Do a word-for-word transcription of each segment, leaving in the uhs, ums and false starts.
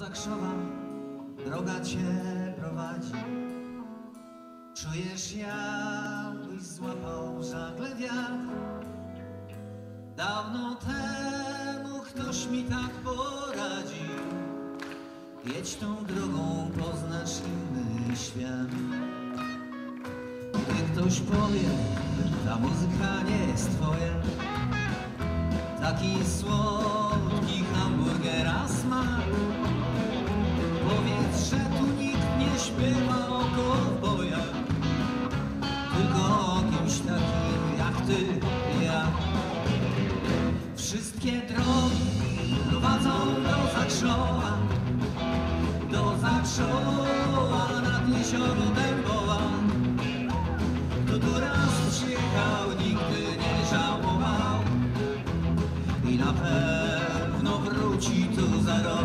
Zakrzowa droga cię prowadzi. Czujesz, jakbyś złapał żagle wiatr. Dawno temu ktoś mi tak poradził. Jedź tą drogą, poznasz inny świat. Gdy ktoś powie, ta muzyka nie jest twoja, taki słodki hamburgera smak. Powiedz, że tu nikt nie śpiewa o kowbojach, tylko o kimś takim jak ty i ja. Wszystkie drogi prowadzą do Zakrzowa, do Zakrzowa nad jezioro Dębowa. Kto tu raz przyjechał, nigdy nie żałował i na pewno wróci tu za rok.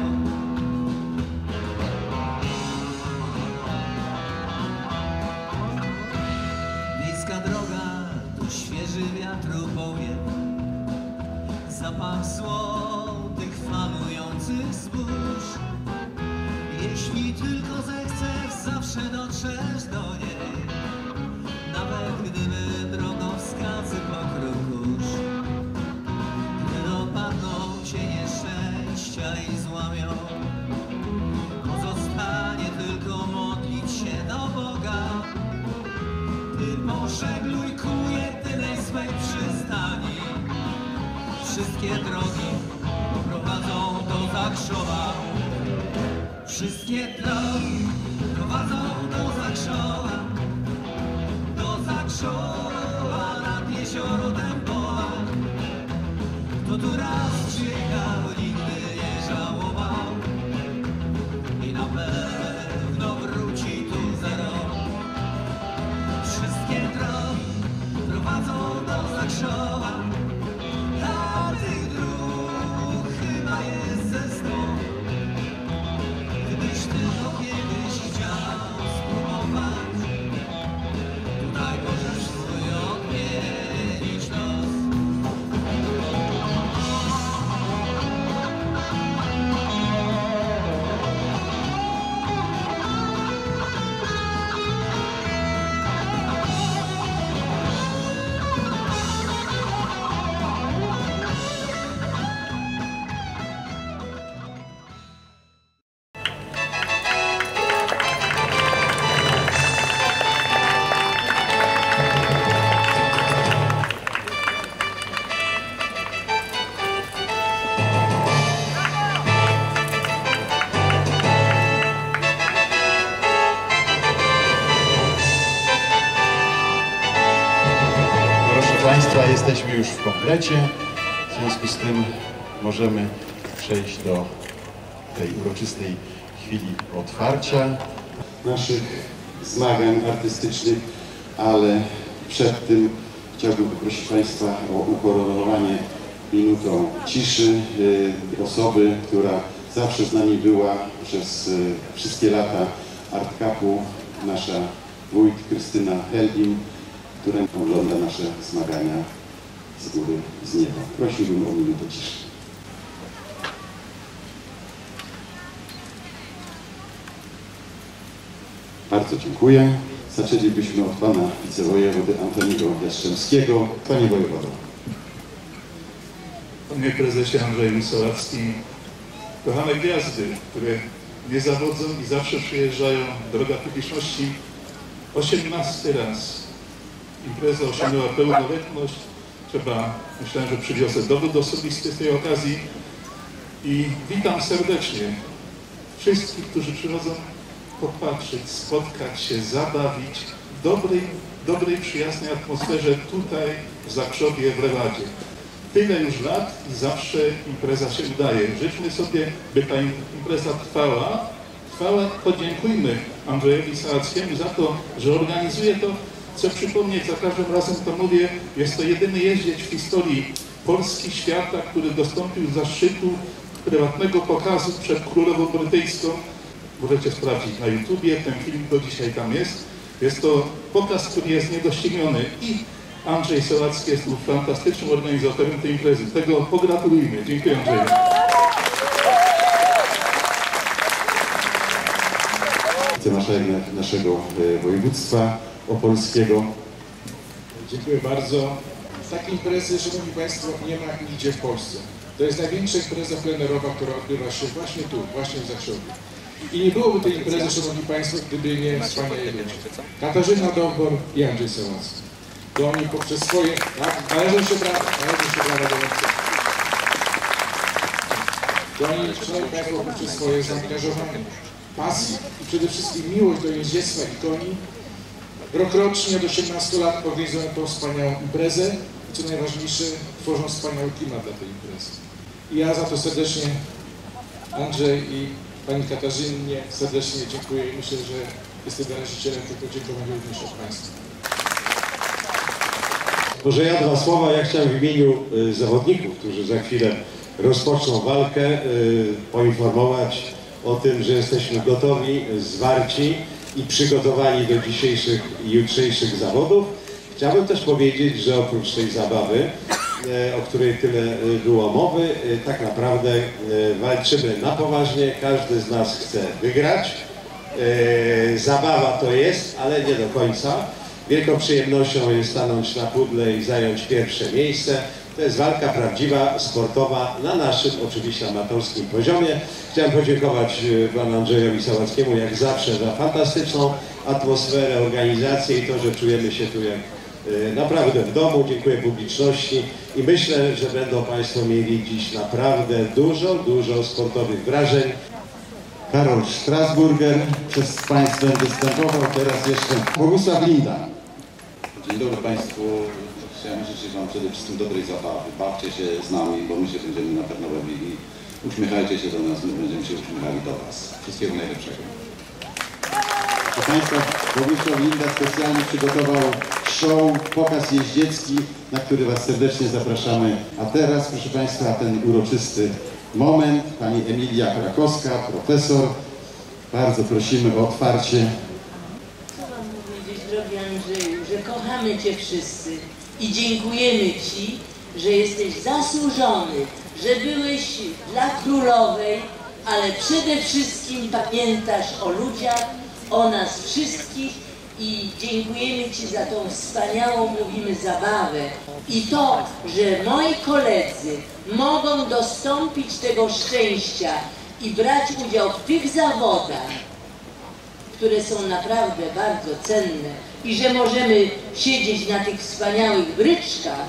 Bliska droga, tu świeży wiatru powiew, zapach złotych falujących zbóż. Jeśli tylko zechcesz, zawsze dotrzesz do niej, nawet gdyby drogowskazy pokrył kurz. Gdy dopadną cię nieszczęścia i złamią, pozostanie tylko modlić się do Boga. Ty pożegluj ku jedynej swej przystani. Wszystkie drogi prowadzą do Zakrzowa. Wszystkie drogi prowadzą do Zakrzowa, do Zakrzowa nad jezioro Dębowa. Kto tu raz przyjechał, nigdy nie żałował i na pewno wróci tu za rok. Wszystkie drogi prowadzą do Zakrzowa, a tych dróg chyba jest ze sto. Gdybyś tylko kiedyś chciał spróbować, tutaj możesz swój odmienić los. Państwa, jesteśmy już w komplecie, w związku z tym możemy przejść do tej uroczystej chwili otwarcia naszych zmagań artystycznych, ale przed tym chciałbym poprosić Państwa o ukoronowanie minutą ciszy osoby, która zawsze z nami była przez wszystkie lata Art Cupu, nasza wójt Krystyna Helbin, która ogląda nasze zmagania z góry, z nieba. Prosiłbym o minutę ciszy. Bardzo dziękuję. Zaczęlibyśmy od pana wicewojewody Antoniego Jastrzębskiego. Panie wojewodo. Panie prezesie Andrzeju Sołacki, kochane gwiazdy, które nie zawodzą i zawsze przyjeżdżają, droga publiczności, osiemnasty raz impreza osiągnęła pełnoletność. Trzeba, myślałem, że przywiozę dowód osobisty z tej okazji i witam serdecznie wszystkich, którzy przychodzą popatrzeć, spotkać się, zabawić w dobrej, dobrej, przyjaznej atmosferze tutaj w Zakrzowie, w Lewadzie. Tyle już lat i zawsze impreza się udaje. Życzmy sobie, by ta impreza trwała. Trwała. Podziękujmy Andrzejowi Sołackiemu za to, że organizuje to. Chcę przypomnieć, za każdym razem to mówię, jest to jedyny jeździec w historii Polski, świata, który dostąpił zaszczytu prywatnego pokazu przed królową brytyjską. Możecie sprawdzić na YouTubie, ten film do dzisiaj tam jest. Jest to pokaz, który jest niedościgniony i Andrzej Sołacki jest tu fantastycznym organizatorem tej imprezy. imprezy. Tego pogratulujmy. Dziękuję, Andrzeju. Proszę Państwa, jesteśmy już w komplecie. W związku z tym możemy przejść do tej uroczystej chwili otwarcia naszych zmagań artystycznych. wicemarszałek naszego województwa opolskiego. Dziękuję bardzo. Takiej imprezy, szanowni państwo, nie ma nigdzie w Polsce. To jest największa impreza plenerowa, która odbywa się właśnie tu, właśnie w Zakrzowie. I nie byłoby tej imprezy, szanowni państwo, gdyby nie wspaniali ludzie. Katarzyna Dąbor i Andrzej Sałacki. To oni poprzez swoje... Tak, należą się brawa, należą się brawa do ręce. To oni, szanowni państwo, poprzez swoje zaangażowanie, pasję i przede wszystkim miłość do jeździectwa i koni rokrocznie od osiemnastu lat organizują tą wspaniałą imprezę i co najważniejsze, tworzą wspaniały klimat dla tej imprezy. I ja za to serdecznie Andrzej i Pani Katarzynie serdecznie dziękuję i myślę, że jestem wyrazicielem tego dziękowania również od Państwa. Może ja dwa słowa, ja chciałem w imieniu y, zawodników, którzy za chwilę rozpoczną walkę, y, poinformować o tym, że jesteśmy gotowi, zwarci i przygotowani do dzisiejszych i jutrzejszych zawodów. Chciałbym też powiedzieć, że oprócz tej zabawy, o której tyle było mowy, tak naprawdę walczymy na poważnie, każdy z nas chce wygrać. Zabawa to jest, ale nie do końca. Wielką przyjemnością jest stanąć na pudle i zająć pierwsze miejsce. To jest walka prawdziwa, sportowa, na naszym oczywiście amatorskim poziomie. Chciałem podziękować panu Andrzejowi Sałackiemu jak zawsze za fantastyczną atmosferę, organizację i to, że czujemy się tu jak naprawdę w domu. Dziękuję publiczności i myślę, że będą państwo mieli dziś naprawdę dużo, dużo sportowych wrażeń. Karol Strasburger przez państwem występował, teraz jeszcze Bogusław Linda. Dzień dobry Państwu. Chciałem życzyć Wam przede wszystkim dobrej zabawy. Bawcie się z nami, bo my się będziemy na pewno bawili. Uśmiechajcie się do nas, my będziemy się uśmiechali do Was. Wszystkiego najlepszego. Proszę Państwa, Bogusław Linda specjalnie przygotował show, pokaz jeździecki, na który Was serdecznie zapraszamy. A teraz, proszę Państwa, ten uroczysty moment. Pani Emilia Krakowska, profesor. Bardzo prosimy o otwarcie. Co mam powiedzieć, drogi Andrzeju, że kochamy Cię wszyscy i dziękujemy Ci, że jesteś zasłużony, że byłeś dla królowej, ale przede wszystkim pamiętasz o ludziach, o nas wszystkich i dziękujemy Ci za tą wspaniałą, mówimy, zabawę. I to, że moi koledzy mogą dostąpić tego szczęścia i brać udział w tych zawodach, które są naprawdę bardzo cenne i że możemy siedzieć na tych wspaniałych bryczkach,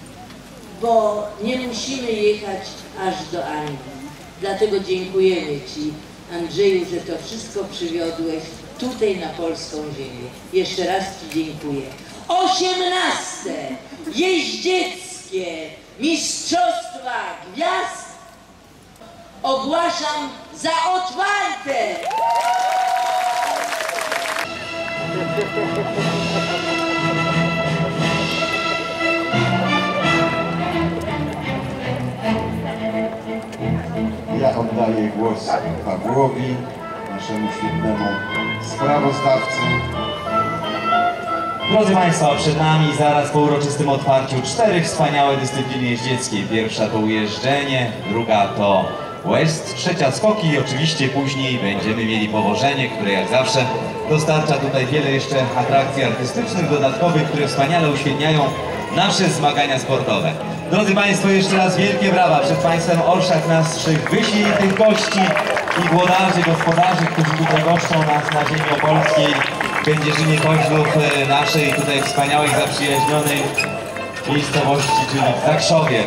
bo nie musimy jechać aż do Anglii. Dlatego dziękujemy Ci, Andrzeju, że to wszystko przywiodłeś tutaj na polską ziemię. Jeszcze raz Ci dziękuję. osiemnaste jeździeckie Mistrzostwa Gwiazd ogłaszam za otwarte! Ja oddaję głos Pawłowi, naszemu świetnemu sprawozdawcy. Drodzy Państwo, przed nami zaraz po uroczystym otwarciu cztery wspaniałe dyscypliny jeździeckie. Pierwsza to ujeżdżenie, druga to West, trzecia skoki i oczywiście później będziemy mieli powożenie, które jak zawsze dostarcza tutaj wiele jeszcze atrakcji artystycznych, dodatkowych, które wspaniale uświetniają nasze zmagania sportowe. Drodzy Państwo, jeszcze raz wielkie brawa przed Państwem orszak naszych wyśmienitych gości i włodarzy, gospodarzy, którzy tutaj goszczą nas na ziemi opolskiej, w Kędzierzynie Koźlów, naszej tutaj wspaniałej, zaprzyjaźnionej miejscowości, czyli w Zakrzowie.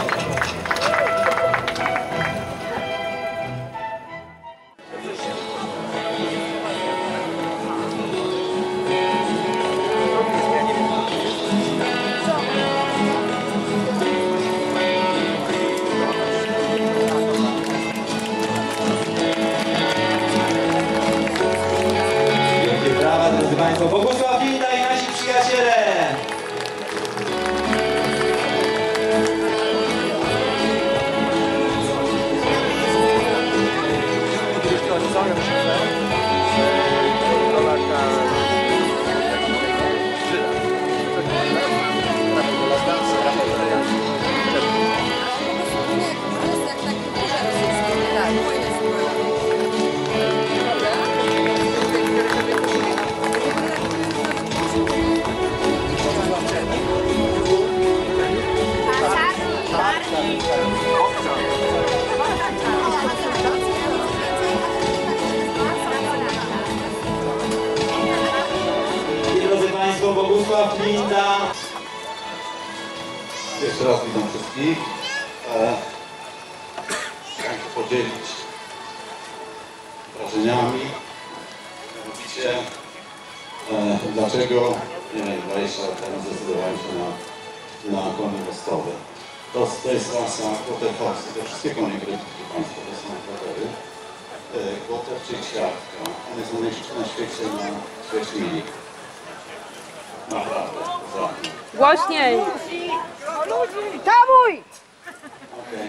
Drodzy Państwo, Bogusław Linda i nasi przyjaciele! Tak, Bogusław Linda. Jeszcze raz witam wszystkich. E, Chciałem się podzielić wrażeniami. Mianowicie, e, dlaczego nie wiem, dwadzieścia lat temu zdecydowałem się na, na konie mostowe. To, to jest rasa Quarter Horse. Te wszystkie konie, które widzicie Państwo, to są quartery. E, Quarter, czyli ćwiartka. One są najszybsze na świecie, na świecie mini. Naprawdę, naprawdę. Głośniej! Tamuj! Okej.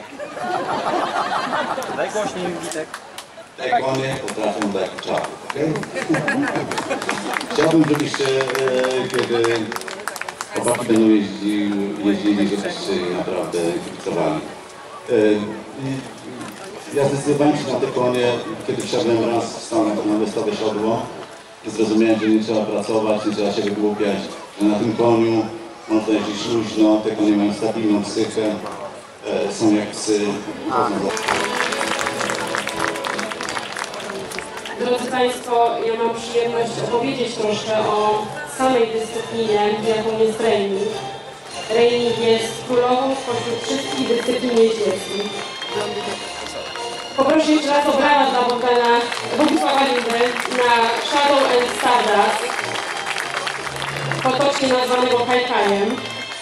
Daj głośniej, Witek. Te konie potrafią dać czapy, okej? Chciałbym, żebyście, e, kiedy chłopaki będą jeździł, jeździli, żebyście naprawdę kibicowali. E, ja zdecydowałem się na te konie, kiedy wsiadłem raz w Stanach na wystawy siodło i zrozumiałem, że nie trzeba pracować, nie trzeba się wygłupiać, że na tym koniu można jeździć luźno, te konie mają stabilną psychę, e, są jak psy. Drodzy Państwo, ja mam przyjemność opowiedzieć troszkę o samej dyscyplinie, jaką jest reining. Reining jest królową spośród wszystkich dyscyplin jeździeckich. Poproszę jeszcze raz o brawa dla Bogdana Bogusława Lindy na Shadow and Stardust, potocznie nazwanego Kajkajem.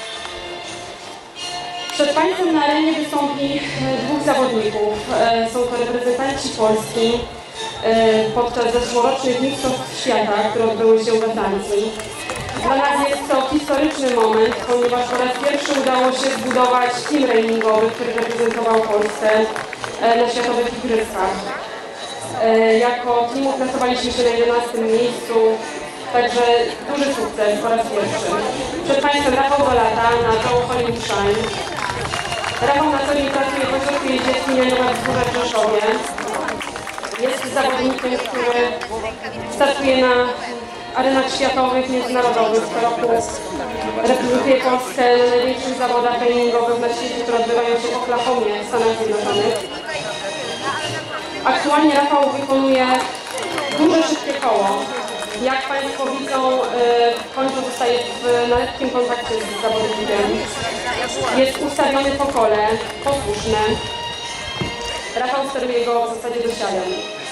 Przed Państwem na arenie wystąpi dwóch zawodników. Są to reprezentanci Polski podczas zeszłorocznych Mistrzostw Świata, które odbyły się we Francji. Dla nas jest to historyczny moment, ponieważ po raz pierwszy udało się zbudować team reiningowy, który reprezentował Polskę na światowych igrzyskach. Jako team uplasowaliśmy się na jedenastym miejscu, także duży sukces po raz pierwszy. Przed Państwem Rafał Golata na Joe Hollywood Shine. Rafał na co dzień pracuje w ośrodku jeździeckim Janowa Wzgórza w Rzeszowie. Jest zawodnikiem, który startuje na arenach światowych, międzynarodowych. Co roku reprezentuje Polskę na największych zawodach reiningowych na świecie, które odbywają się w Oklahomie w Stanach Zjednoczonych. Aktualnie Rafał wykonuje duże, szybkie koło. Jak Państwo widzą, koń pozostaje w na lekkim kontakcie z zawodnikiem. Jest ustawiony po kole, posłuszny. Rafał steruje go w zasadzie do siadę.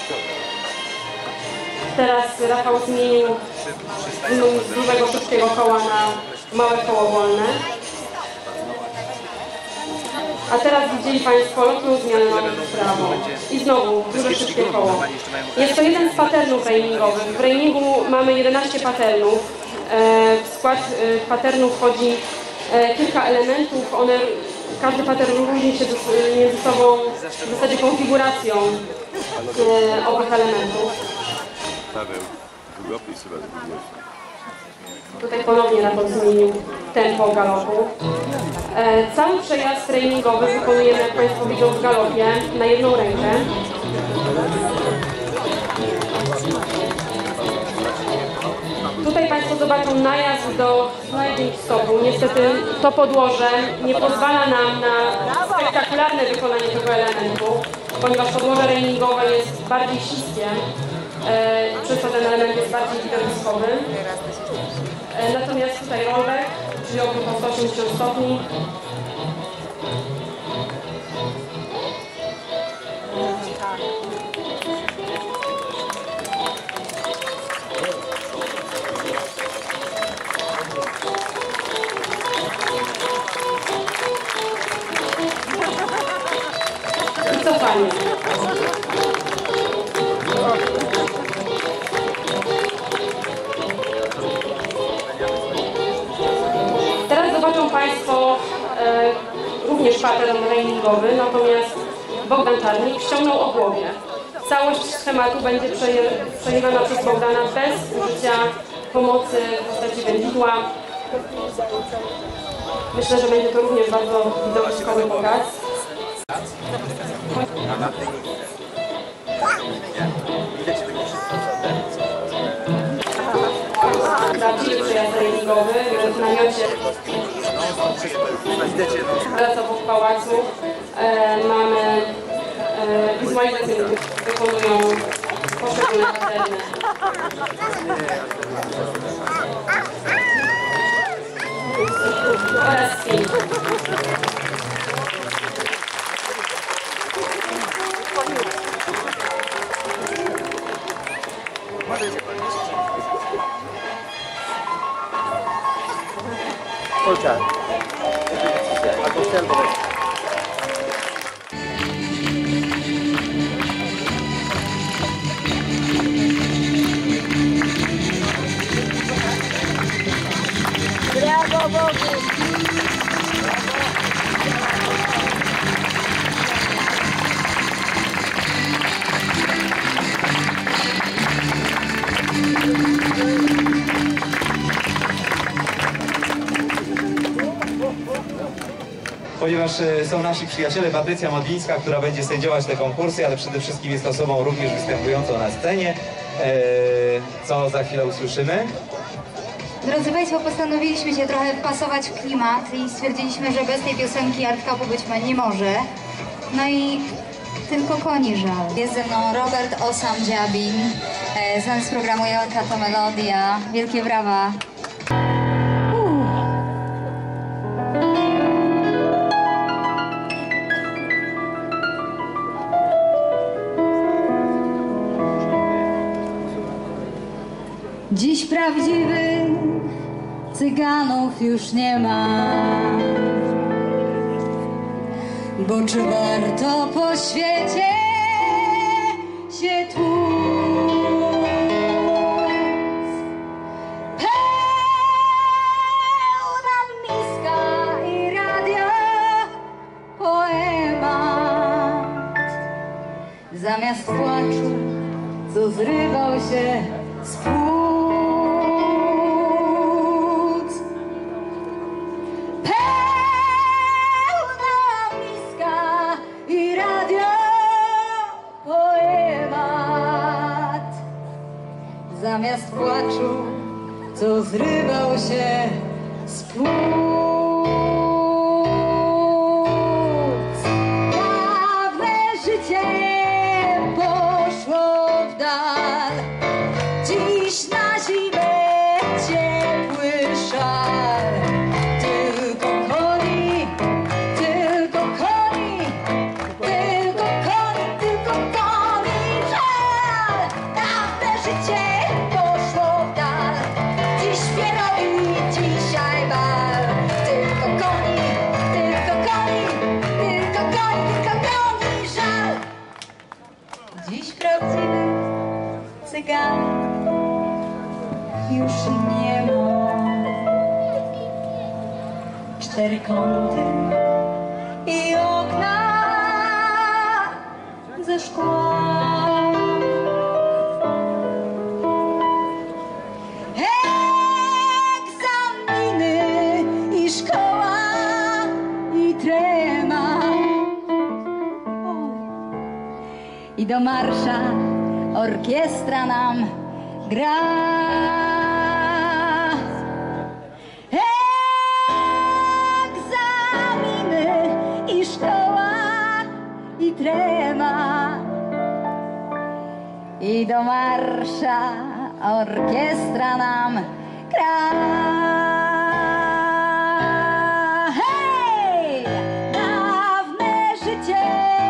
Teraz Rafał zmienił z dużego, szybkiego koła na małe koło wolne. A teraz widzieli Państwo lotną zmianę w prawo. I znowu duże, szybkie koło. Jest to jeden z patternów reiningowych. W reiningu mamy jedenaście patternów. W skład patternów wchodzi kilka elementów. One, każdy pattern różni się między sobą w zasadzie konfiguracją owych elementów. Tutaj ponownie Rafał zmienił tempo galopu. E, cały przejazd treningowy wykonujemy, jak Państwo widzą, w galopie na jedną rękę. Tutaj Państwo zobaczą najazd do sliding stopu. Niestety to podłoże nie pozwala nam na spektakularne wykonanie tego elementu, ponieważ podłoże reiningowe jest bardziej śliskie. E, przez to ten element jest bardziej widowiskowy. E, natomiast tutaj rollback, czyli obrót o sto osiemdziesiąt stopni. I cofanie. Teraz zobaczą Państwo e, również pattern reiningowy, natomiast Bogdan Czarnik ściągnął o głowie. Całość schematu będzie przejęta przez Bogdana bez użycia pomocy w postaci wędzidła. Myślę, że będzie to również bardzo widowiskowy pokaz. Prawdziwy przejazd reiningowy w namiocie obok pałacu. E, mamy e, wizualizację, wykonują poszczególne paterny. Brawo Bogu! Ponieważ e, są nasi przyjaciele, Patrycja Modlińska, która będzie sędziować te konkursy, ale przede wszystkim jest osobą również występującą na scenie, e, co za chwilę usłyszymy. Drodzy Państwo, postanowiliśmy się trochę wpasować w klimat i stwierdziliśmy, że bez tej piosenki Art Cupu być nie może. No i tylko koni żal. Jest ze mną Robert Osam-Dziabin, e, znany z programu Jolka to Melodia. Wielkie brawa. Dziś prawdziwych cyganów już nie ma, bo czy warto po świecie się tłuc? Pełna miska i radio poemat, zamiast płaczu, co zrywał się z płuc. Pełna miska i radio poemat, zamiast płaczu, co zrywał się z płuc. Dawne życie poszło w dal, dziś na zimę ciepły szal. Tylko koni, tylko koni, tylko koni, tylko koni żal. Dawne życie poszło w dal, dziś pierogi, dzisiaj bal. Tylko koni, tylko koni, tylko koni, tylko koni żal. Dziś prawdziwy cygan już nie ma. Cztery kąty i okna ze szkła. Egzaminy i szkoła i trema. I do marsza orkiestra nam gra. Egzaminy i szkoła i trema. I do marsza orkiestra nam gra. Hej! Dawne życie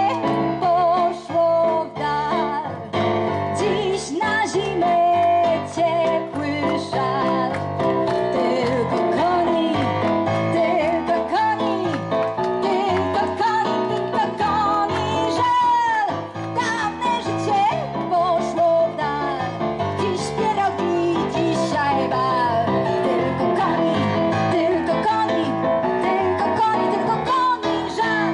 poszło w dal, dziś na zimę ciepły szal. Tylko koni, tylko koni, tylko koni, tylko koni żal. Dawne życie poszło w dal, dziś pierogi, dzisiaj bal. Tylko koni, tylko koni, tylko koni, tylko koni żal.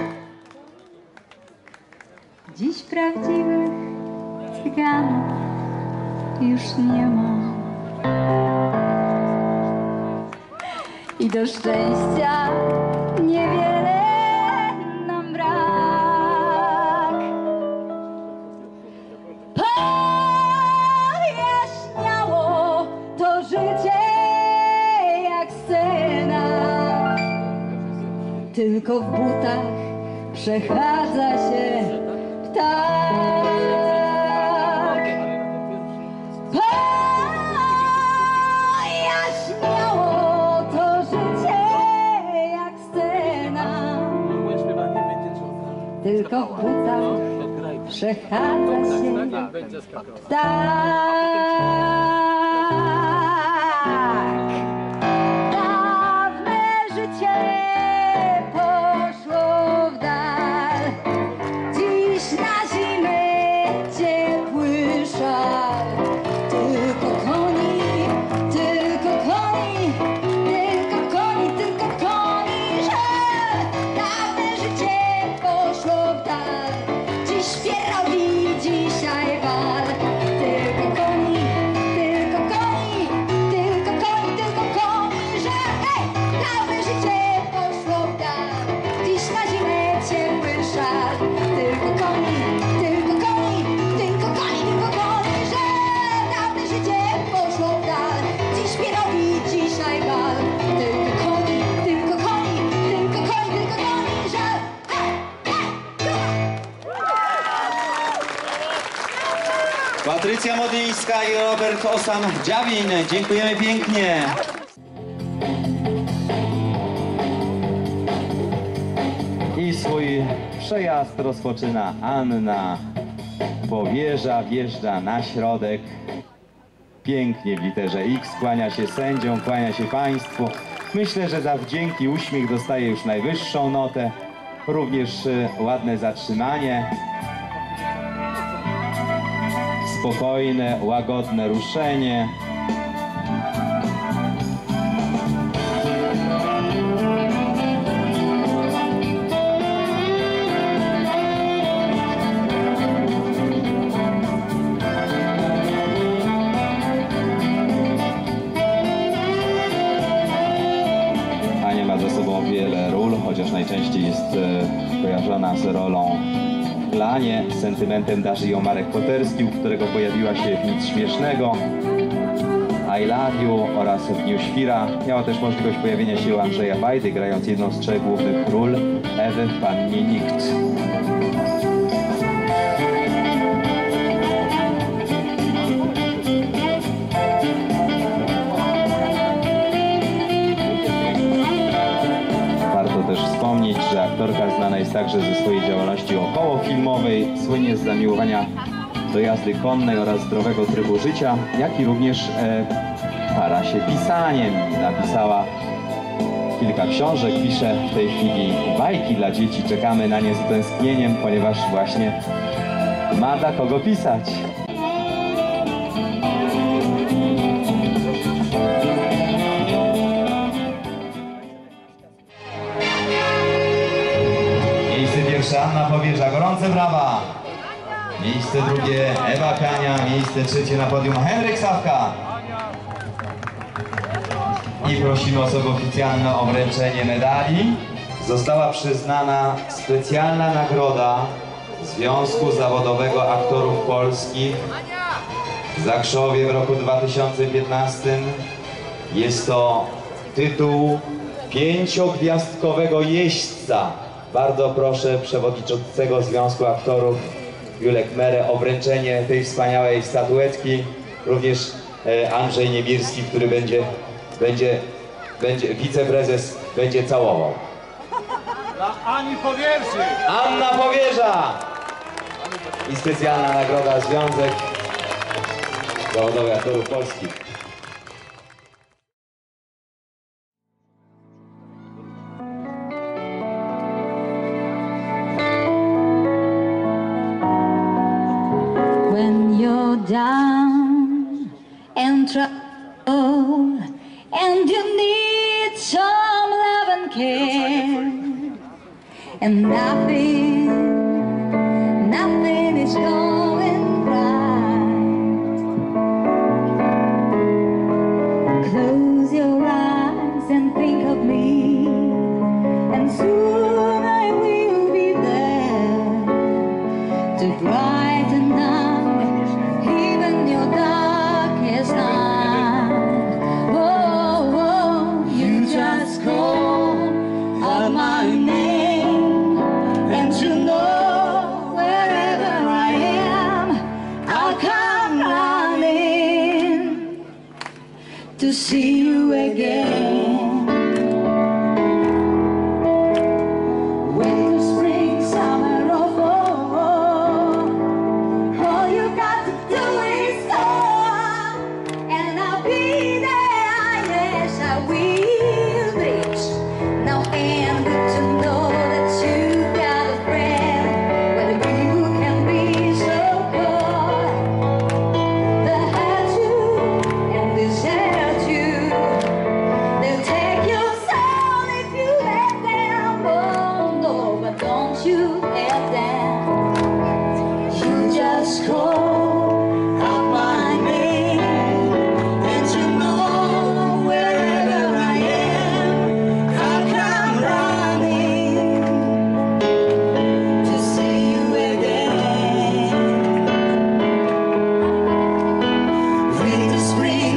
Dziś prawdziwych cyganów już nie ma. I do szczęścia niewiele nam brak. Pojaśniało to życie jak scena, tylko w butach przechadza się ptak. Pojaśniało to życie jak scena, tylko w butach przechadza się dawne życie poszło w dal. Dziś na zimę ciepły szal. Tylko koni, tylko koni, tylko koni, tylko koni, że dawne życie poszło w dal. Dziś pierogi, dzisiaj wal. Tylko koni, tylko koni, tylko koni, tylko koni, że hej, dawne życie poszło w dal. Dziś na zimę ciepły szal. Tylko koni, tylko koni, tylko koni, tylko koni, że dawne życie poszło w dal. Dziś pierogi, dzisiaj wal. Tylko koni, tylko koni, tylko koni, tylko koni, że hej, hej, Patrycja Modlińska i Robert Osam-Dziawin. Dziękujemy pięknie. I swój przejazd rozpoczyna Anna Powierza, wjeżdża na środek. Pięknie w literze X, kłania się sędziom, kłania się państwu. Myślę, że za wdzięk i uśmiech dostaje już najwyższą notę. Również y, ładne zatrzymanie. Spokojne, łagodne ruszenie. Ania ma za sobą wiele ról, chociaż najczęściej jest e, kojarzona z rolą Lanie, z sentymentem darzy ją Marek Koterski, u którego pojawiła się w Nic Śmiesznego, I Love You oraz w Dniu Świra. Miała też możliwość pojawienia się u Andrzeja Wajdy, grając jedną z trzech głównych ról, Ewy w Pannie Nikt. Warto też wspomnieć, że aktorka znana jest także ze swojej działalności okołofilmowej, słynie z zamiłowania do jazdy konnej oraz zdrowego trybu życia, jak i również e, para się pisaniem. Napisała kilka książek, pisze w tej chwili bajki dla dzieci. Czekamy na nie z utęsknieniem, ponieważ właśnie ma dla kogo pisać. Miejsce pierwsze Anna Powierza, gorące brawa. Miejsce drugie Ewa Kania, miejsce trzecie na podium Henryk Sawka. I prosimy osoby oficjalne o wręczenie medali. Została przyznana specjalna nagroda Związku Zawodowego Aktorów Polskich w Zakrzowie w roku dwa tysiące piętnastym. Jest to tytuł pięciogwiazdkowego jeźdźca. Bardzo proszę przewodniczącego Związku Aktorów Julek Merę o wręczenie tej wspaniałej statuetki. Również e, Andrzej Niemirski, który będzie, będzie, będzie, wiceprezes będzie całował. Dla Ani Powierzy! Anna Powierza! I specjalna nagroda Związek Zawodowych Aktorów Polskich. when you're down and troubled and you need some love and care and nothing, nothing is going right. Close your eyes and think of me, and soon I will be there to brighten up even your darkest night. Oh, oh, you just call out my name, and you know wherever I am, I'll come running to see you again. Winter, spring, summer, or fall, all you got to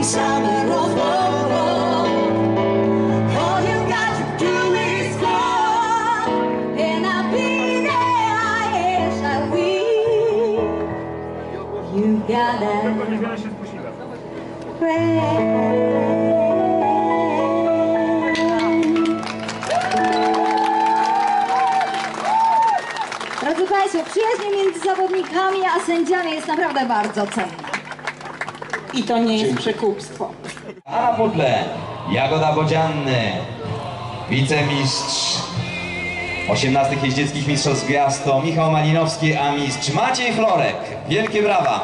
summer of love. All you got to do is call, and I'll be there. Yes, I will. You gotta Drodzy Państwo, przyjaźń między zawodnikami a sędziami jest naprawdę bardzo cenna. I to nie jest przekupstwo. A na pudle Jagoda Bodzianny, wicemistrz osiemnastych jeździeckich mistrzostw gwiazd to Michał Malinowski, a mistrz Maciej Florek. Wielkie brawa!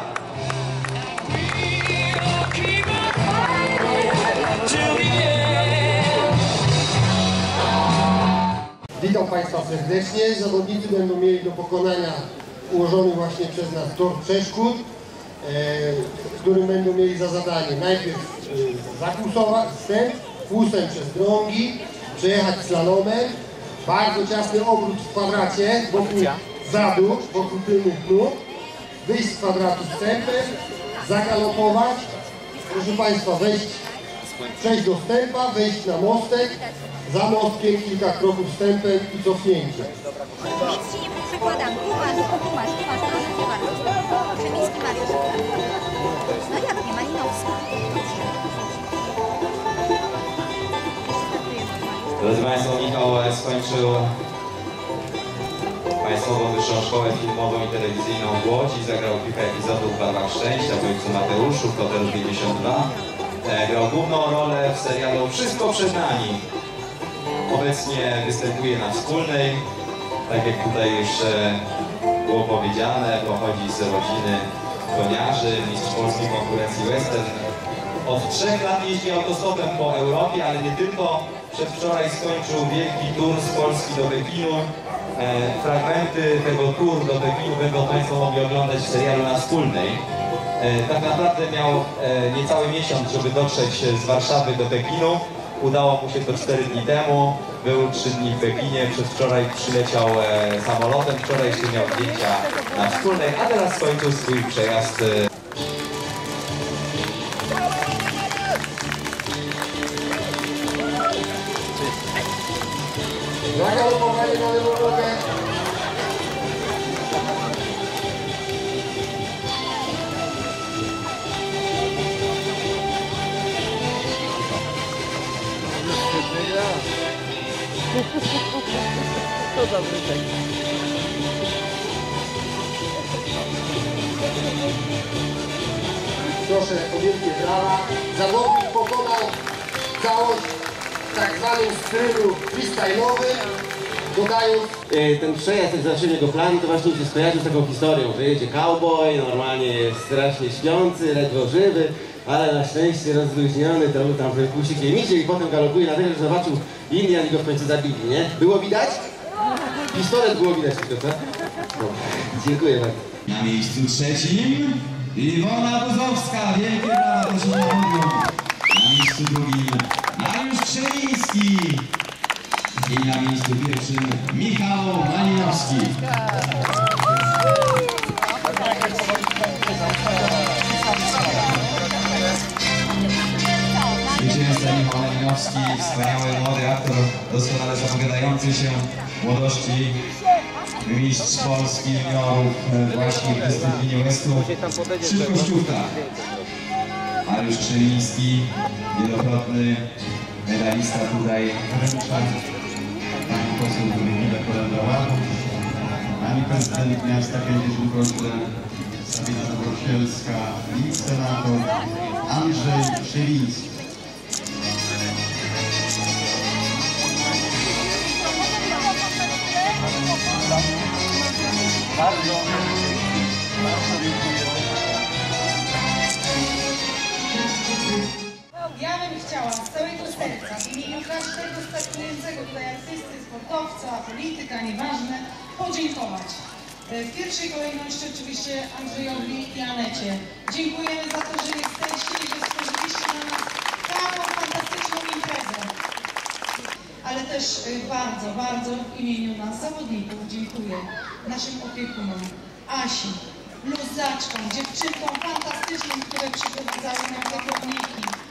Witam Państwa serdecznie. Zawodnicy będą mieli do pokonania ułożony właśnie przez nas tor przeszkód, w którym będą mieli za zadanie najpierw zakłusować wstęp, kłusem przez drągi, przejechać slalomem, bardzo ciasny obrót w kwadracie wokół zadu, wokół tylnych nóg, wyjść z kwadratu wstępem, zagalopować, proszę Państwa, wejść, przejść do wstępa, wejść na mostek, za mostkiem kilka kroków wstępem i cofnięcie. Nic ci nie przekładam. Kumasz, kumasz, kumasz, proszę cię bardzo. Krzemiński Mariusz. No jak nie, Malinowski. Drodzy Państwo, Michał skończył Państwową Wyższą Szkołę Filmową i Telewizyjną w Łodzi. Zagrał kilka epizodów w Barwach Szczęścia, w Ojcu Mateuszu, w Hotelu pięćdziesiąt dwa. Grał główną rolę w serialu Wszystko przed nami. Obecnie występuje na Wspólnej. Tak jak tutaj już było powiedziane, pochodzi z rodziny koniarzy, mistrz polskiej konkurencji western. Od trzech lat jeździ autostopem po Europie, ale nie tylko. Przedwczoraj skończył wielki tour z Polski do Pekinu. E, fragmenty tego tour do Pekinu będą Państwo mogli oglądać w serialu na Wspólnej. E, tak naprawdę miał e, niecały miesiąc, żeby dotrzeć z Warszawy do Pekinu. Udało mu się to cztery dni temu. Był trzy dni w Pekinie, przez wczoraj przyleciał e, samolotem, wczoraj jeszcze miał zdjęcia na Wspólnej, a teraz skończył swój przejazd. E, Zagalopowanie na lewą nogę. To dobry tekst. Proszę o wielkie brawa. Zawodnik pokonał całość w tak zwanym stylu freestyle'owym, dodając... Ten przejazd, jak zobaczymy jego plan, to właśnie się skojarzy z taką historią, że jedzie cowboy, normalnie jest strasznie śpiący, ledwo żywy, ale na szczęście rozluźniony, to był tam wykusikiem idzie i potem galopuje na tyle, że zobaczył Indian i go w końcu zabili, nie? Było widać? Pistolet było widać tylko, co? No, dziękuję bardzo. Na miejscu trzecim Iwona Buzowska, wielkie brawa, proszę na podium. Na miejscu drugim Mariusz Krzemiński. I na miejscu pierwszym Michał Malinowski. Zwycięzca Michał Malinowski, wspaniały młody aktor, doskonale zapowiadający się w młodości, mistrz Polski juniorów właśnie w dyscyplinie Westu, przy kościówkach. Mariusz Krzemiński, wielokrotny medalista tutaj. Pani poseł Dominika Kolendrowa, pani prezydent miasta Kędzierzyn-Koźle, Sabina Dobrosielska i senator Andrzej Szyliński. Bardzo, bardzo dziękuję. Ja bym chciała z całego serca w imieniu każdego startującego tutaj artysty, sportowca, polityka, nieważne, podziękować. W pierwszej kolejności oczywiście Andrzejowi i Anecie. Dziękujemy za to, że jesteście i że stworzyliście dla nas taką fantastyczną imprezę. Ale też bardzo, bardzo w imieniu nas, zawodników, dziękuję naszym opiekunom, Asi, luzaczkom, dziewczynkom fantastycznym, które przyprowadzały nam te kroniki.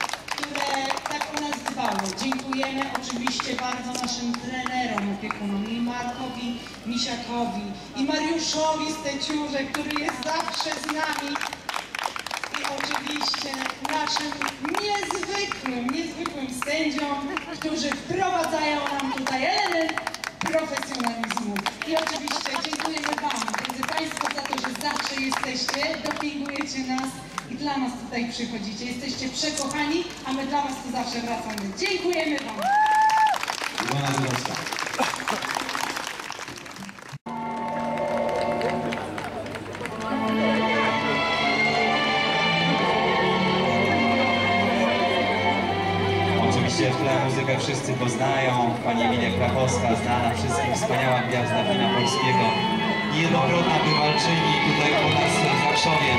Dziękujemy oczywiście bardzo naszym trenerom, opiekunom i Markowi Misiakowi i Mariuszowi Steciurze, który jest zawsze z nami. I oczywiście naszym niezwykłym, niezwykłym sędziom, którzy wprowadzają nam tutaj element profesjonalizmu. I oczywiście dziękujemy Wam, drodzy Państwo, za to, że zawsze jesteście, dopingujecie nas i dla nas tutaj przychodzicie. Jesteście przekochani, a my dla Was tu zawsze wracamy. Dziękujemy Wam. Oczywiście w tle muzykę wszyscy poznają. Pani Emilia Krakowska, znana wszystkim, wspaniała gwiazda kina polskiego. Niejednokrotna bywalczyni tutaj u nas w Warszawie.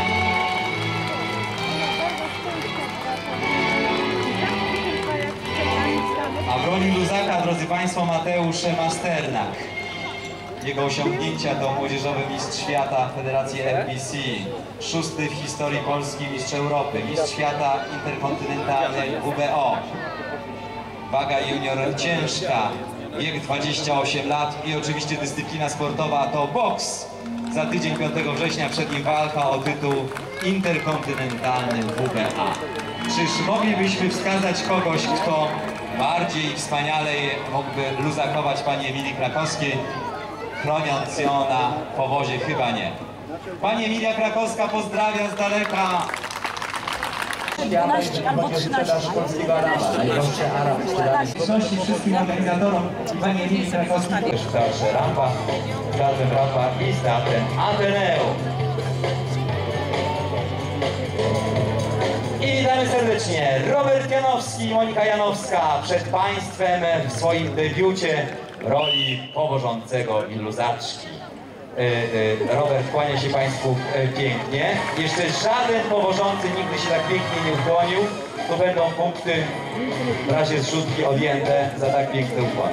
A w roli Luzaka, drodzy Państwo, Mateusz Masternak. Jego osiągnięcia to młodzieżowy mistrz świata Federacji F B C, szósty w historii Polski mistrz Europy, mistrz świata interkontynentalny W B O. Waga junior ciężka, wiek dwadzieścia osiem lat i oczywiście dyscyplina sportowa to boks. Za tydzień piątego września przed nim walka o tytuł interkontynentalny W B A. Czyż moglibyśmy wskazać kogoś, kto bardziej wspaniale mógłby luzakować pani Emilii Krakowskiej, chroniąc ją na powozie? Chyba nie. Pani Emilia Krakowska pozdrawia z daleka. dwanaście albo trzynaście. Wdzięczności wszystkim organizatorom i pani Emilii Krakowskiej. Starszy rampa, razem rampa i statem Ateneum. I witamy serdecznie Robert Janowski i Monika Janowska przed Państwem w swoim debiucie w roli powożącego i luzaczki. Robert kłania się Państwu pięknie. Jeszcze żaden powożący nigdy się tak pięknie nie ukłonił. Tu będą punkty w razie zrzutki odjęte za tak piękny ukłon.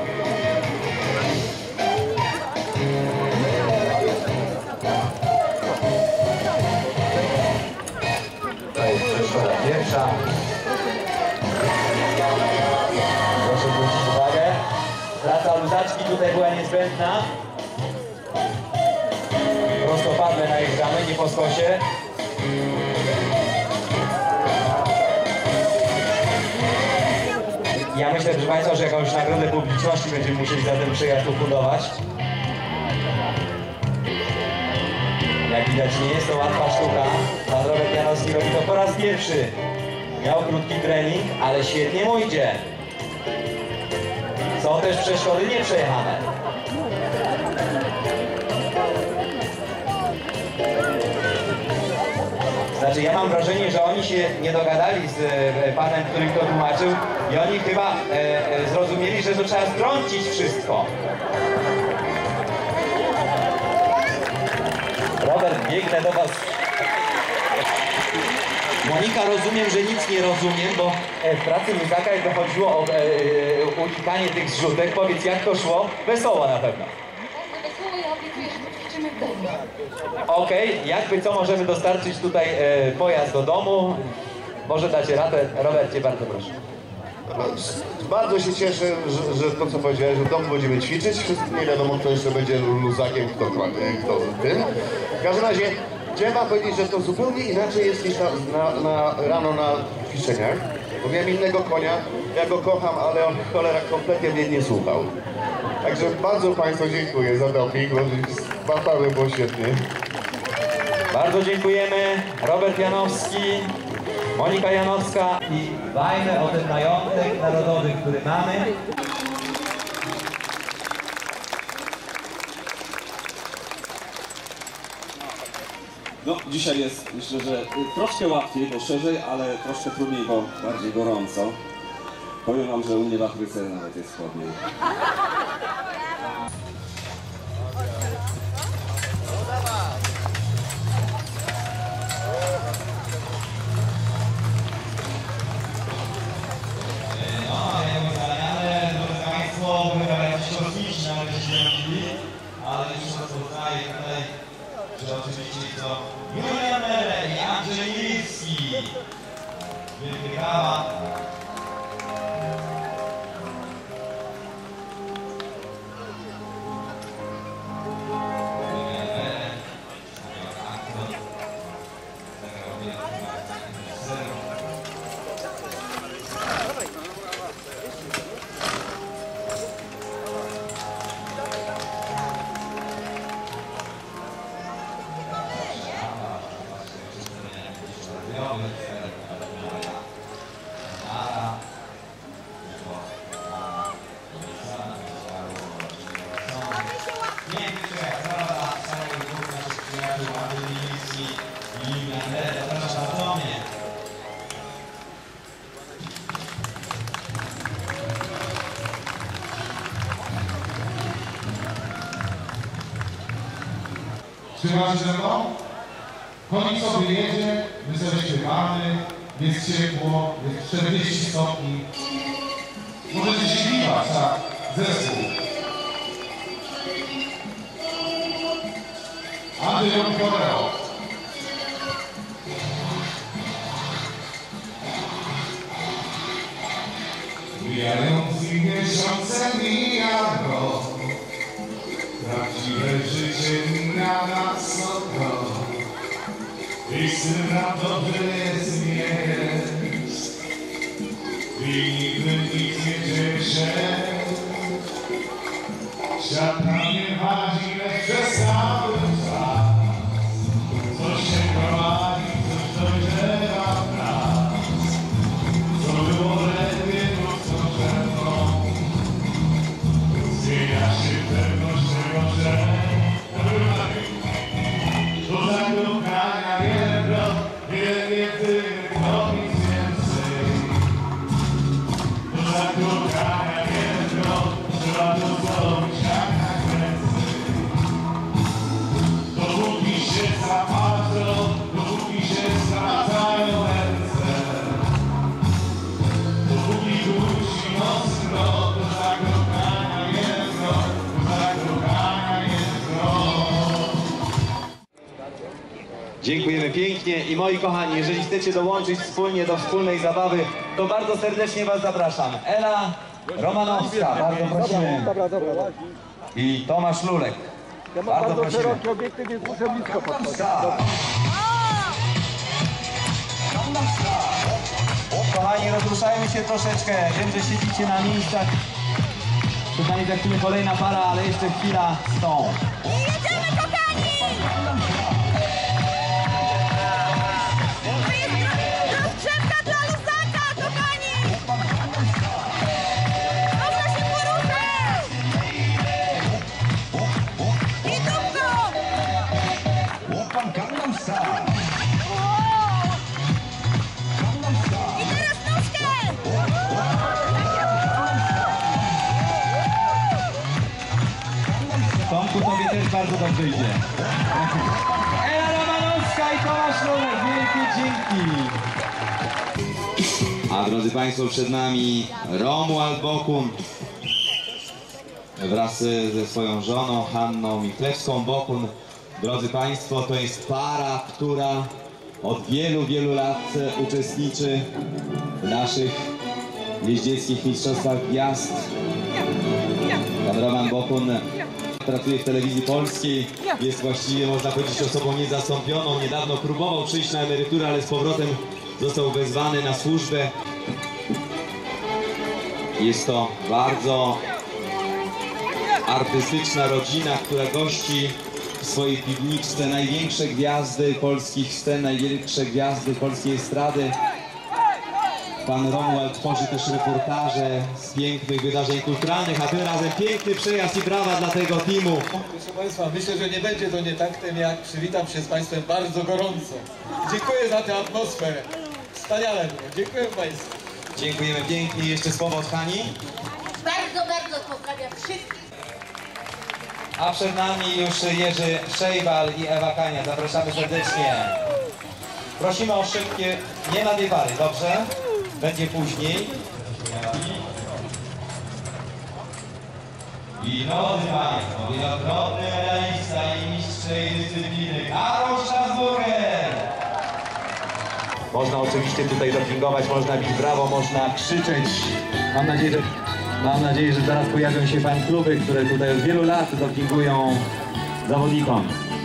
To jest przeszkoda pierwsza. Proszę zwrócić uwagę. Praca luzaczki tutaj była niezbędna. Prostopadle najeżdżamy, nie po skosie. Ja myślę, proszę Państwa, że jakąś nagrodę publiczności będziemy musieli za ten przyjazd ufundować. Jak widać, nie jest to łatwa sztuka. Pan Robert Janowski robi to po raz pierwszy. Miał krótki trening, ale świetnie mu idzie. Są też przeszkody nieprzejechane. Znaczy, ja mam wrażenie, że oni się nie dogadali z e, panem, który to tłumaczył i oni chyba e, e, zrozumieli, że to trzeba strącić wszystko. Robert, biegnę do was. Monika, rozumiem, że nic nie rozumiem, bo e, w pracy luzaka jakby chodziło o e, e, unikanie tych zrzutek. Powiedz, jak to szło? Wesoło na pewno. Okej, okay, jakby co, możemy dostarczyć tutaj e, pojazd do domu. Może dacie radę. Robercie, bardzo proszę. Bardzo się cieszę, że, że to co powiedziałeś, że w domu będziemy ćwiczyć. Nie wiadomo, kto jeszcze będzie luzakiem, kto, kto tym. W każdym razie chciałem wam powiedzieć, że to zupełnie inaczej jest niż na, na, na, rano na ćwiczeniach. Bo miałem innego konia, ja go kocham, ale on cholera kompletnie mnie nie słuchał. Także bardzo Państwu dziękuję za doping, bo naprawdę było świetnie. Bardzo dziękujemy. Robert Janowski, Monika Janowska i dbajmy o ten majątek narodowy, który mamy. No, dzisiaj jest, myślę, że troszkę łatwiej, bo szerzej, ale troszkę trudniej, bo bardziej gorąco. Powiem wam, że u mnie w Afryce nawet jest chłodniej. Ale już rozpoznaję tutaj, że oczywiście to Julia Mele i Andrzej Liwski. Wielkie brawa. Śpiewacie ze mną? Konik sobie jedzie, my sobie śpiewamy, jest ciepło, jest czterdzieści stopni. Możecie się kiwać, tak, zespół. Andrzej Koreo. Mijający miesiące mija rok, prawdziwe życie na nas oko. I syn nam dobrze jest mieć, i nigdy nic nie dzieje się. Świat nam nie wadzi, lecz przez cały czas coś się prowadzi, coś dojrzewa w nas. Co było lepiej, to co przerwą, zmienia się pewność tego, że to zakochania jedno, jeden jedyny krok, nic więcej. To zakochania jedno, trzeba to zrobić jak najprędzej. Dopóki się zapatrzą, dopóki się zwracają ręce, dopóki dusi nocy rok, to zakochania jedno, to zakochania jedno. Dziękujemy pięknie i moi kochani, jeżeli chcecie dołączyć wspólnie do wspólnej zabawy, to bardzo serdecznie Was zapraszam. Ela Romanowska, bardzo prosimy. Dobra, dobra. I Tomasz Lulek. Ja mam Bardzo bardzo prosimy. szeroki obiektyw, więc muszę blisko podchodzić. Kochani, rozruszajmy się troszeczkę. Wiem, że siedzicie na miejscach. Kochani, za chwilę kolejna para, ale jeszcze chwila z tą. Jedziemy, kochani! To jest rozgrzewka dla luzaka, kochani! Można się poruszać! I dupką! I teraz nóżkę! Tomku, tobie też bardzo dobrze idzie. Ela Romanowska i Tomasz Lulek, wielkie dzięki. A drodzy Państwo, przed nami Romuald Bokun wraz ze swoją żoną Hanną Michlewską. Bokun, drodzy Państwo, to jest para, która od wielu, wielu lat uczestniczy w naszych jeździeckich mistrzostwach gwiazd. Pan Roman Bokun pracuje w telewizji polskiej, jest właściwie, można powiedzieć, osobą niezastąpioną. Niedawno próbował przyjść na emeryturę, ale z powrotem został wezwany na służbę. Jest to bardzo artystyczna rodzina, która gości w swojej piwniczce największe gwiazdy polskich scen, największe gwiazdy polskiej estrady. Pan Romuald tworzy też reportaże z pięknych wydarzeń kulturalnych, a tym razem piękny przejazd i brawa dla tego teamu. Proszę Państwa, myślę, że nie będzie to nietaktem, jak przywitam się z Państwem bardzo gorąco. Dziękuję za tę atmosferę. Wspaniale było. Dziękuję Państwu. Dziękujemy pięknie. Jeszcze słowo od Hani. Bardzo, bardzo pozdrawiam wszystkich. A przed nami już Jerzy Szejbal i Ewa Kania. Zapraszamy serdecznie. Prosimy o szybkie, nie na dwie pary, dobrze? Będzie później. I drodzy Państwo, wielokrotny medalista i mistrz tej dyscypliny Karol Strasburger. Można oczywiście tutaj dopingować, można bić brawo, można krzyczeć. Mam nadzieję, że, mam nadzieję, że zaraz pojawią się fan kluby, które tutaj od wielu lat dopingują zawodnikom.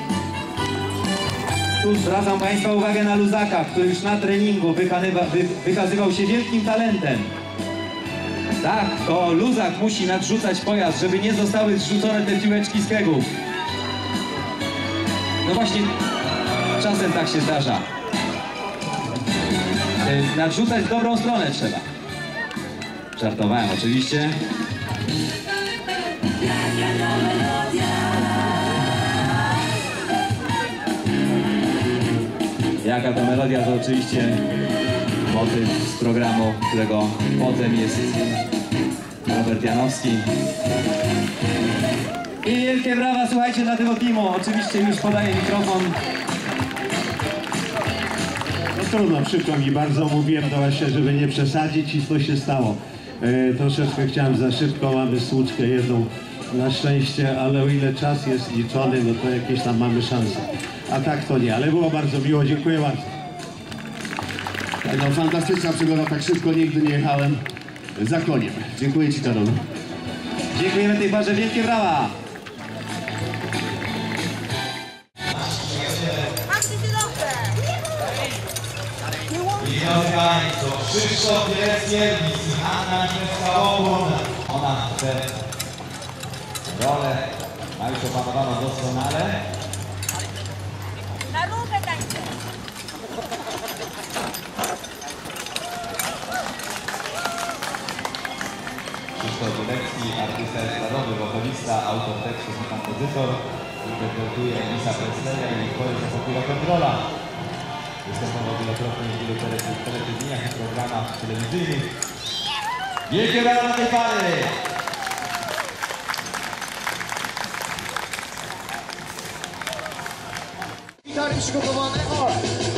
Tu zwracam Państwa uwagę na luzaka, który już na treningu wykanywa, wy, wykazywał się wielkim talentem. Tak, to luzak musi nadrzucać pojazd, żeby nie zostały zrzucone te piłeczki z kegów. No właśnie, czasem tak się zdarza. Yy, nadrzucać w dobrą stronę trzeba. Żartowałem oczywiście. Jaka to melodia, to oczywiście motyw z programu, którego potem jest Robert Janowski. I wielkie brawa, słuchajcie, dla tego teamu. Oczywiście już podaję mikrofon. No trudno, przykro mi bardzo, mówiłem to właśnie, żeby nie przesadzić i co się stało. E, troszeczkę chciałem za szybko, mamy słuczkę jedną na szczęście, ale o ile czas jest liczony, no to jakieś tam mamy szanse. A tak to nie, ale było bardzo miło, dziękuję bardzo. No fantastyczna przygoda, tak szybko nigdy nie jechałem za koniem. Dziękuję Ci, Karol. Dziękujemy tej parze, wielkie brawa! Drodzy Państwo, Krzysztof Bielecki i Anna Krzysztof. Ona tę rolę ma już opanowaną doskonale. Na rówę tańczę. Krzysztof Bielecki, artysta estradowy, wokalista, autor tekstów i kompozytor. Interpretuje Elvisa Presleya i tworzy zapopiera kontrola. Występował wielokrotnie w wielu tele- telewizyjach i programach telewizyjnych. Wielkie brawa dla tej pary! Gitary przygotowane? O!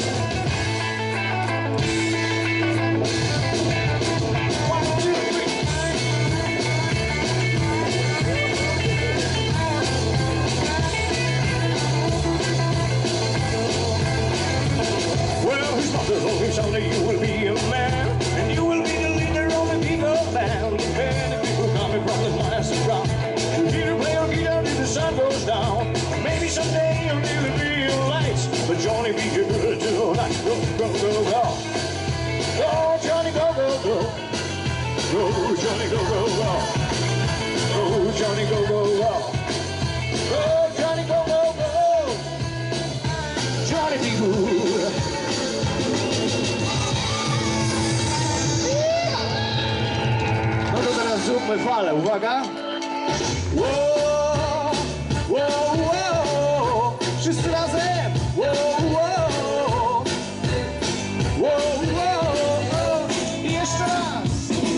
Well, his mother told him, someday you will be a man, and you will be the leader of the big old band. Many people coming from the miles around to hear you play your guitar till the sun goes down. Maybe someday you'll really be a light, but Johnny, be good tonight. Go, go, go, go. Go, Johnny, go, go, go. Go, Johnny, go, go, go. Go, Johnny, go, go, go. Go, Johnny, go, go, go. Johnny, be good. No to teraz zróbmy falę, uwaga! Wow, wow, wow. Wszyscy razem! Wow, wow. Wow, wow. I jeszcze raz!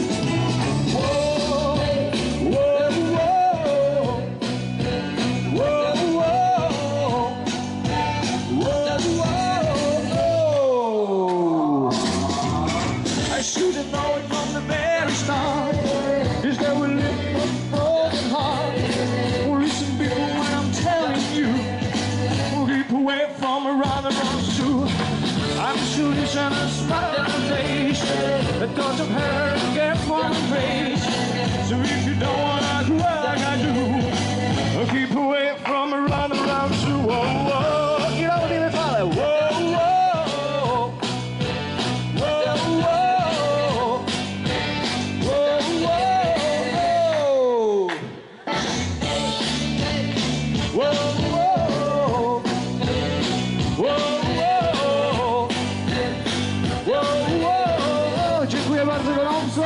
Wow, wow, wow. Wow, wow. Wow, wow. I should have known from the very start is that we live with a broken heart. Well, listen, people, when I'm telling you, we'll keep away from a rather wrong too. I'm shooting and a smile on my face. The thoughts of her get from the face. So if you don't wanna cry like I do, I'll keep away from a rather wrong too. Whoa, whoa, you know what I follow? Whoa, whoa, whoa, whoa. Whoa, whoa, whoa, whoa, whoa, whoa, whoa. Dziękuję bardzo gorąco.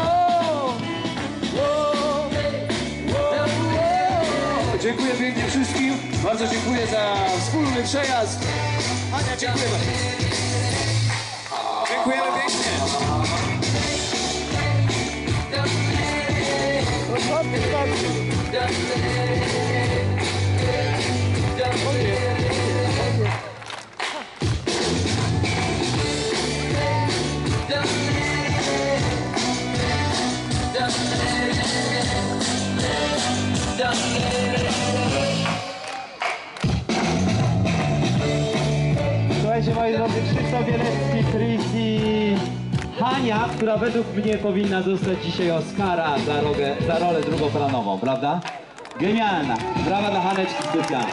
Whoa, whoa, whoa. Dziękuję pięknie wszystkim. Bardzo dziękuję za wspólny przejazd. Ania, dziękuję bardzo. Dziękujemy pięknie. Słuchajcie, moi drodzy, Krzysztof Bielecki, Chris i Hania, która według mnie powinna dostać dzisiaj Oscara za, rogę, za rolę drugoplanową, prawda? Genialna. Brawa dla Haneczki specjalnie.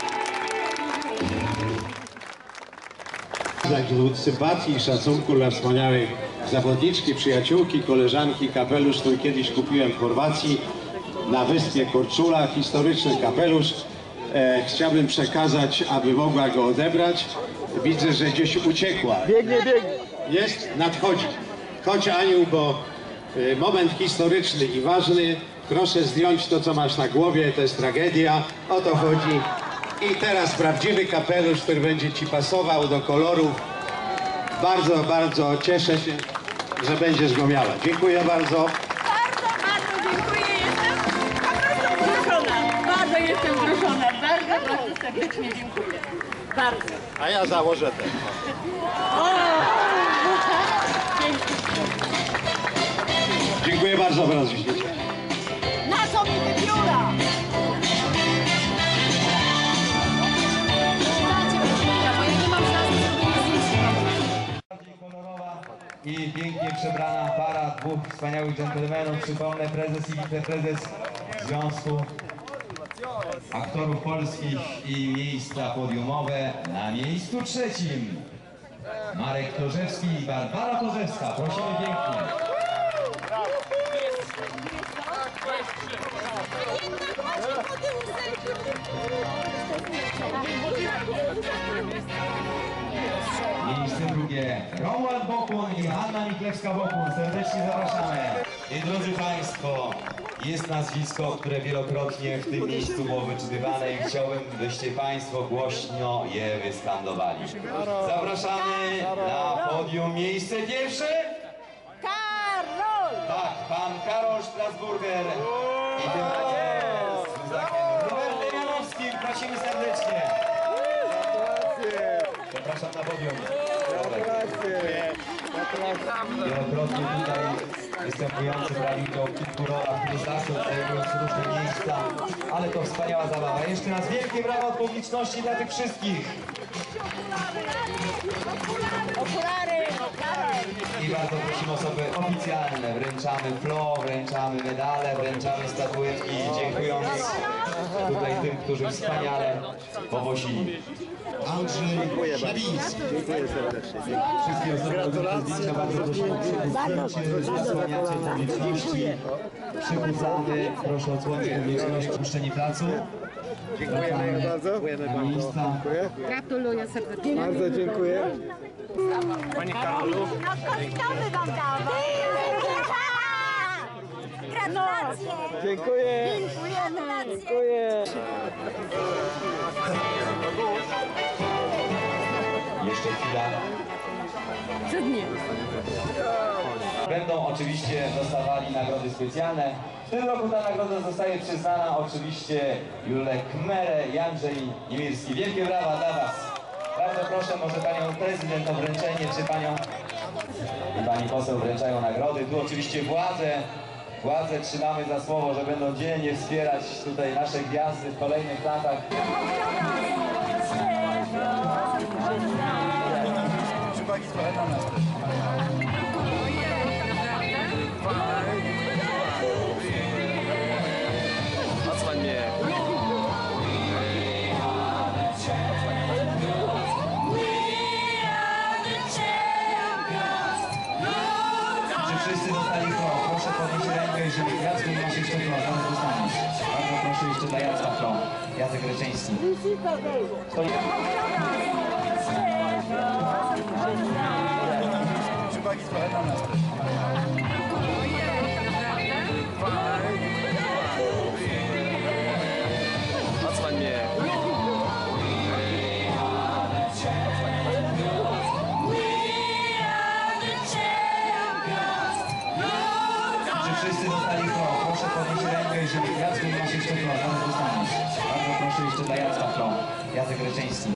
Dowód sympatii i szacunku dla wspaniałej zawodniczki, przyjaciółki, koleżanki, kapelusz, który kiedyś kupiłem w Chorwacji na wyspie Korczula, historyczny kapelusz. E, chciałbym przekazać, aby mogła go odebrać. Widzę, że gdzieś uciekła. Biegnie, biegnie. Jest, nadchodzi. Chodź, Aniu, bo e, moment historyczny i ważny. Proszę zdjąć to, co masz na głowie, to jest tragedia. O to chodzi. I teraz prawdziwy kapelusz, który będzie Ci pasował do kolorów. Bardzo, bardzo cieszę się, że będziesz go miała. Dziękuję bardzo. Bardzo, bardzo dziękuję. Jestem po prostu wzruszona. Bardzo jestem wzruszona. Bardzo, bardzo serdecznie dziękuję. Bardzo. A ja założę ten. Dziękuję bardzo, wraz z Na co mi wybiura? I pięknie przebrana para dwóch wspaniałych dżentelmenów. Przypomnę, prezes i wiceprezes Związku Aktorów Polskich i miejsca podiumowe na miejscu trzecim. Marek Torzewski i Barbara Torzewska. Prosimy pięknie. Miejsce drugie Romuald Bokun i Hanna Miklewska-Bokun. Serdecznie zapraszamy. I drodzy Państwo, jest nazwisko, które wielokrotnie w tym miejscu było wyczytywane i chciałbym, byście Państwo głośno je wyskandowali. Zapraszamy na podium miejsce pierwsze. Karol! Tak, pan Karol Strasburger i tym razem z Zuzakiem Robertem Janowskim. Prosimy serdecznie. Zapraszam na podium. Wielokrotnie tutaj występujący brali udział w kilku rolach, plus zasób, zajmując różne miejsca, ale to wspaniała zabawa. Jeszcze raz wielkie brawa od publiczności dla tych wszystkich. Okulary! I bardzo prosimy osoby oficjalne. Wręczamy flo, wręczamy medale, wręczamy statuetki, dziękując tutaj tym, którzy wspaniale powozili. Andrzej Szabiński. Dziękuję serdecznie. Wszystkie osoby zdjęcia bardzo prosimy o zdjęcie, zasłaniacie publiczności. Przybudzamy, proszę o odsłonić publiczność, puszczenie placu. Dziękujemy bardzo. Na miejsca. Gratuluję serdecznie. Bardzo dziękuję. Pani Karolu. No kosztowy wam dałam. Gratulacje. Dziękuję. Dziękujemy. Dziękuję. Jeszcze chwila. Przed nim. Będą oczywiście dostawali nagrody specjalne. W tym roku ta nagroda zostaje przyznana oczywiście Julek Kmerę i Andrzej Niemirski. Wielkie brawa dla Was. Bardzo proszę, może Panią Prezydent o wręczenie, czy Panią i Pani Poseł wręczają nagrody. Tu oczywiście władze, władze trzymamy za słowo, że będą dzielnie wspierać tutaj nasze gwiazdy w kolejnych latach. Odsłań mnie. Czy wszyscy dostali chrom? Proszę podnieść rękę, jeżeli Jacku masz jeszcze chrom, zaraz dostaniesz. Bardzo proszę jeszcze dla Jacka chrom. Jacek Reczyński. To... Odsłań mnie. Czy wszyscy dostali chrom? Proszę podnieść rękę, jeżeli Jacku masz jeszcze chrom, zaraz dostaniesz. Bardzo proszę jeszcze dla Jacka chrom. Jacek Reczyński.